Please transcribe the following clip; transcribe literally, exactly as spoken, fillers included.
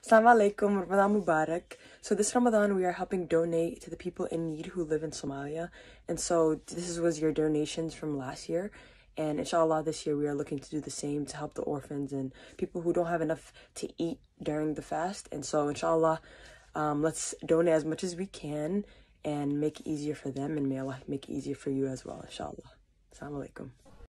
Assalamu alaikum, Ramadan Mubarak. So this Ramadan we are helping donate to the people in need who live in Somalia. And so this was your donations from last year. And inshallah this year we are looking to do the same to help the orphans and people who don't have enough to eat during the fast. And so inshallah, um, let's donate as much as we can and make it easier for them, and may Allah make it easier for you as well, inshallah. Assalamu alaikum.